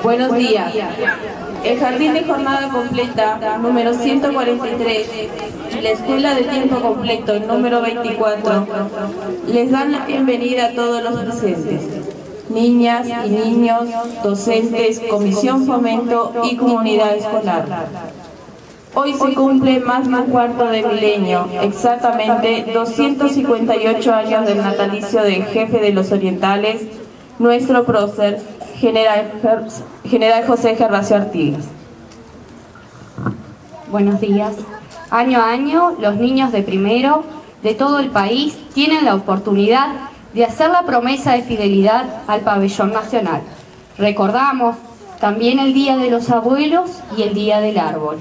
Buenos días. El Jardín de Jornada Completa, número 143, y la Escuela de Tiempo Completo, número 24, les dan la bienvenida a todos los presentes, niñas y niños, docentes, comisión fomento y comunidad escolar. Hoy se cumple más de un cuarto de milenio, exactamente 258 años del natalicio del jefe de los orientales, nuestro prócer, General José Gervasio Artigas. Buenos días. Año a año, los niños de primero de todo el país tienen la oportunidad de hacer la promesa de fidelidad al pabellón nacional. Recordamos también el Día de los Abuelos y el Día del Árbol.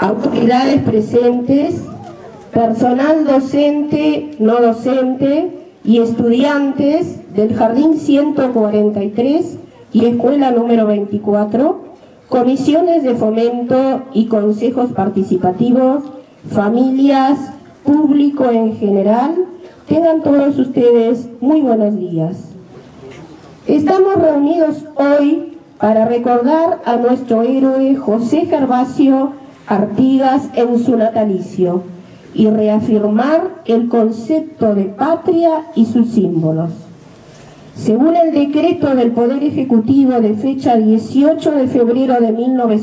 autoridades presentes, personal docente, no docente y estudiantes del Jardín 143 y Escuela número 24, comisiones de fomento y consejos participativos, familias, público en general, tengan todos ustedes muy buenos días. Estamos reunidos hoy para recordar a nuestro héroe José Gervasio Artigas en su natalicio y reafirmar el concepto de patria y sus símbolos. Según el decreto del Poder Ejecutivo de fecha 18 de febrero de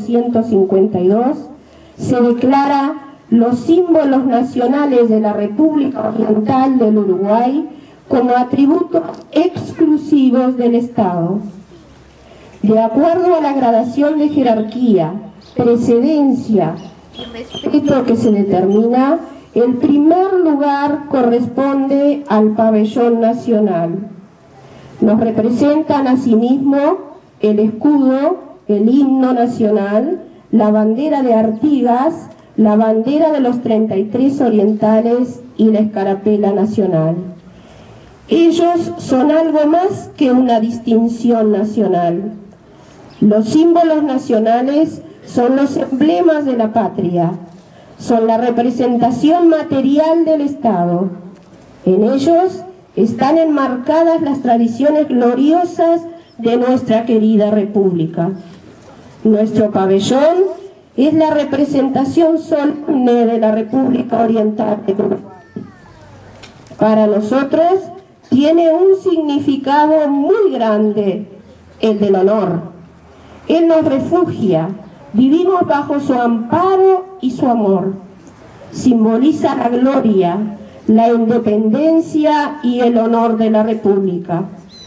1952, se declara los símbolos nacionales de la República Oriental del Uruguay como atributos exclusivos del Estado. De acuerdo a la gradación de jerarquía, precedencia y respeto que se determina, el primer lugar corresponde al pabellón nacional. Nos representan asimismo el escudo, el himno nacional, la bandera de Artigas, la bandera de los 33 orientales y la escarapela nacional. Ellos son algo más que una distinción nacional. Los símbolos nacionales son los emblemas de la patria, son la representación material del Estado. En ellos están enmarcadas las tradiciones gloriosas de nuestra querida República. Nuestro pabellón es la representación solemne de la República Oriental de Uruguay. Para nosotros tiene un significado muy grande, el del honor. Él nos refugia, vivimos bajo su amparo y su amor. Simboliza la gloria, la independencia y el honor de la República.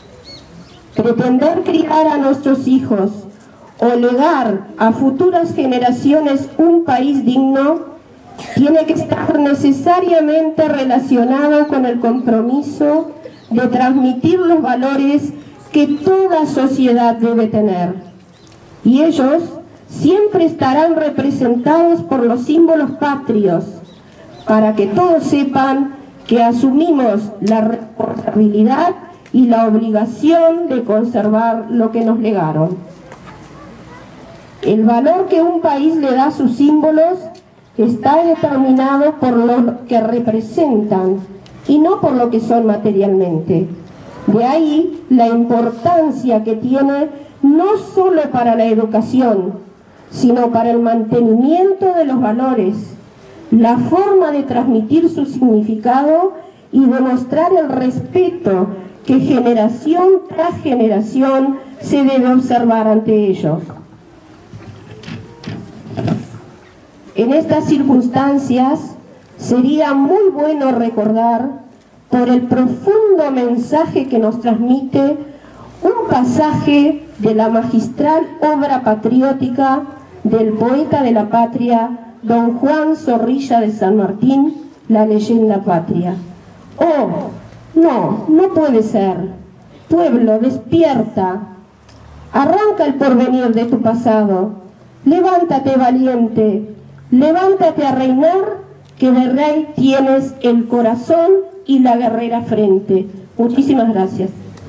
Pretender criar a nuestros hijos o legar a futuras generaciones un país digno tiene que estar necesariamente relacionado con el compromiso de transmitir los valores que toda sociedad debe tener. Y ellos siempre estarán representados por los símbolos patrios, para que todos sepan que asumimos la responsabilidad y la obligación de conservar lo que nos legaron. El valor que un país le da a sus símbolos está determinado por lo que representan y no por lo que son materialmente. De ahí la importancia que tiene no solo para la educación, sino para el mantenimiento de los valores, la forma de transmitir su significado y demostrar el respeto que generación tras generación se debe observar ante ellos. En estas circunstancias sería muy bueno recordar, por el profundo mensaje que nos transmite, un pasaje de la magistral obra patriótica del poeta de la patria, don Juan Zorrilla de San Martín, La leyenda patria. Oh, no puede ser. Pueblo, despierta. Arranca el porvenir de tu pasado. Levántate valiente. Levántate a reinar, que de rey tienes el corazón y la guerrera frente. Muchísimas gracias.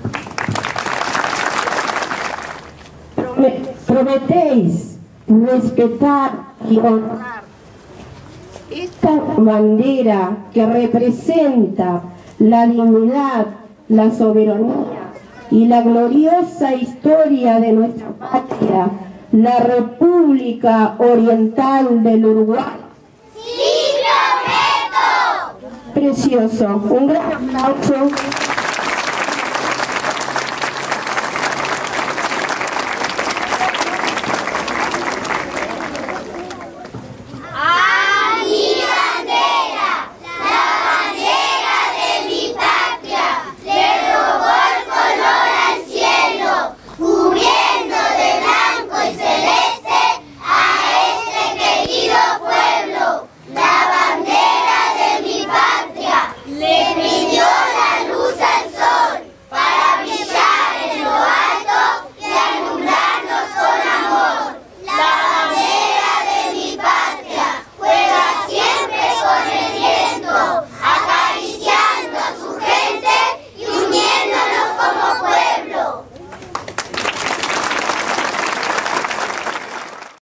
Prometéis respetar y honrar esta bandera que representa la dignidad, la soberanía y la gloriosa historia de nuestra patria, la República Oriental del Uruguay. ¡Sí, prometo! Precioso, un gran aplauso.